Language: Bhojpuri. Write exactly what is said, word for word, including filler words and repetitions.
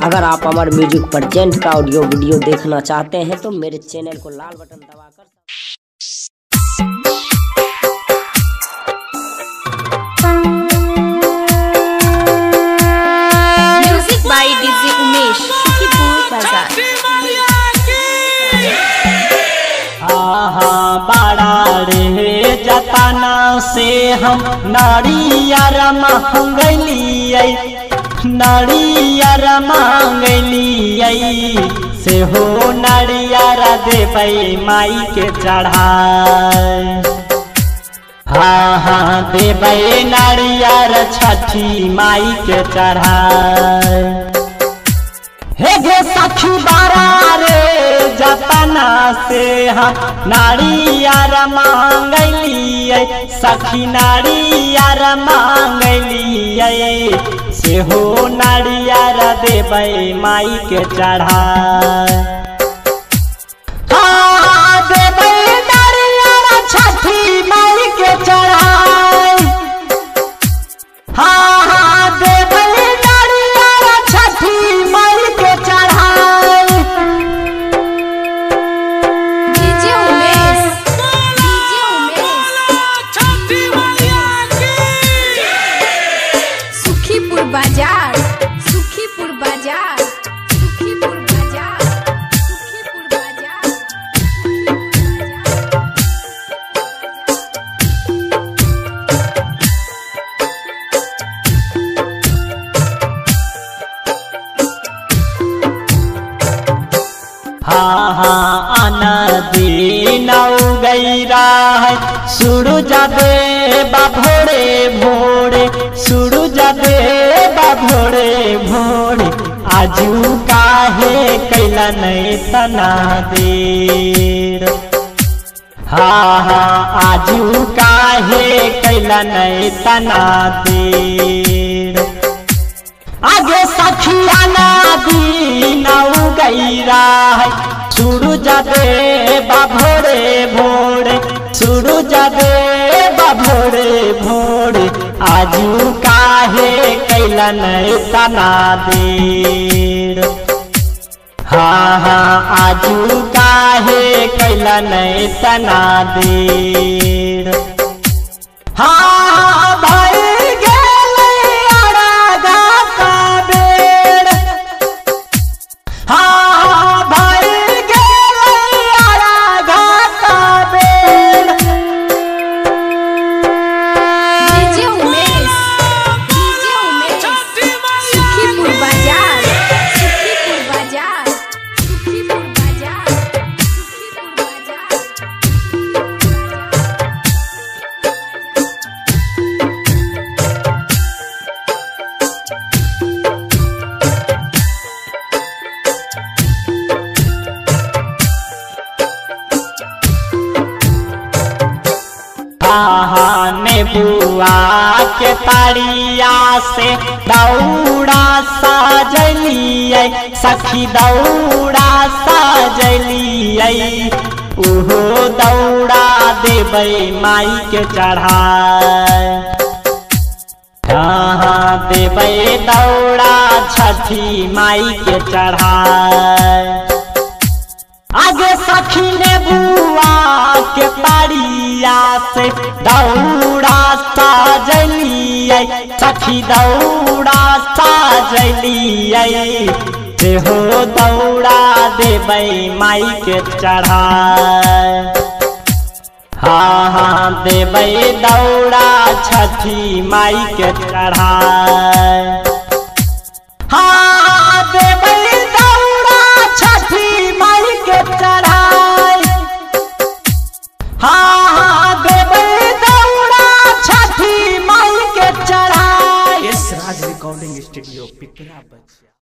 अगर आप अमर म्यूजिक प्रेजेंट का ऑडियो वीडियो देखना चाहते हैं तो मेरे चैनल को लाल बटन दबाकर music by DJ Umesh Sukhipur Bazar. हाँ बड़ा रे जताना से हम नारियर मांगलियै नारियर मांगलियै से हो नारियर देबै माई के चढ़ाई। हाँ हाँ देबै नारियर छठी माई के चढ़ाई। हे गे सखी बारा रे जतना से हम नारियर मांगलियै सखी नारियर मांगलियै से हो नारियर देबै माई के चढ़ाई। हाँ देबै नारियर छठी माई के चढ़ाई। हाँ हाँ देबै नारियर छठी माई के चढ़ाई। DJ Umesh DJ Umesh Sukhipur Bazar Sukhipur Bazar Sukhipur Bazar Sukhipur Bazar. हाँ हाँ आनदी नौ गैरा है सूरज देवा भोरे भोरे सूरज देवा भोरे भोरे आजू काहे कैला नहीं तना देर। हाँ हाँ आजू काहे कैला नहीं तना देर। आगे सखिया नदी नौ गैरा है सूरज देवा भोरे भोरे सूरज देवा भोरे भोरे आजू काहे कैला नहीं तना देर। हाँ हाँ आजू काहे कैला नहीं तना देर। हाँ भाई गेलै अरगा का बेर। हाँ भाई गेलै अरगा का बेर। DJ Umesh DJ Umesh Sukhipur Bazar Sukhipur Bazar Sukhipur Bazar Sukhipur Bazar. हाँ नेबुआ के तारिया से दौड़ा सजलियै सखी दौड़ा सजलियै ओहो दौड़ा देबै माई के चढ़ाई। हाँ हाँ देबै दौड़ा छठी माई के चढ़ाई। आगे सखी नेबुआ के तारिया से दौड़ा सजलियै सखी दौड़ा सजलियै से हो दौड़ा देबै माई के चढ़ाई। हाँ हाँ देबै दौड़ा छठी माई के चढ़ाई। हाँ देबै दौड़ा छठी माई के चढ़ाई। हाँ हाँ देबै दौड़ा छठी माई के चढ़ाई। एस राज रिकॉर्डिंग स्टूडियो पिपरा बच्चा।